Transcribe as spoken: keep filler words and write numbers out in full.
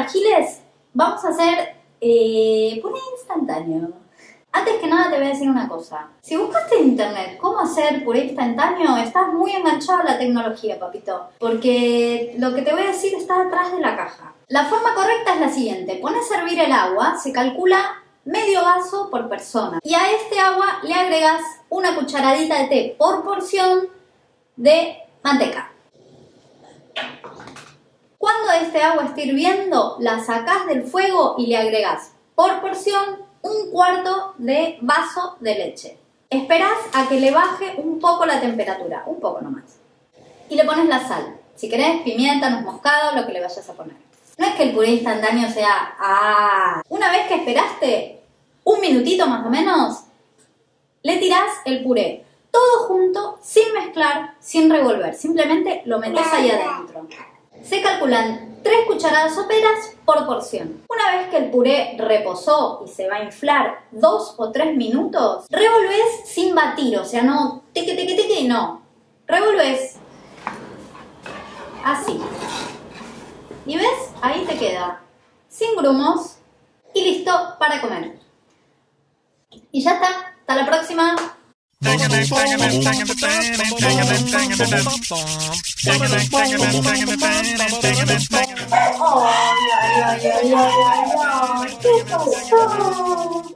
Giles, vamos a hacer eh, puré instantáneo. Antes que nada te voy a decir una cosa. Si buscaste en internet cómo hacer puré instantáneo, estás muy enganchado a la tecnología, papito. Porque lo que te voy a decir está atrás de la caja. La forma correcta es la siguiente. Pones a hervir el agua, se calcula medio vaso por persona. Y a este agua le agregas una cucharadita de té por porción de manteca. Cuando este agua esté hirviendo, la sacás del fuego y le agregás por porción un cuarto de vaso de leche. Esperás a que le baje un poco la temperatura, un poco nomás. Y le pones la sal. Si querés, pimienta, nuez moscada o lo que le vayas a poner. No es que el puré instantáneo sea... ¡ah! Una vez que esperaste un minutito más o menos, le tirás el puré. Todo junto, sin mezclar, sin revolver. Simplemente lo metés ahí adentro. Se calculan tres cucharadas soperas por porción. Una vez que el puré reposó y se va a inflar dos o tres minutos, revolvés sin batir, o sea, no teque, teque, teque, no. Revolvés así. ¿Y ves? Ahí te queda sin grumos y listo para comer. Y ya está. Hasta la próxima. Ay, ay, ay, ay, ay, ay, ¿qué pasó?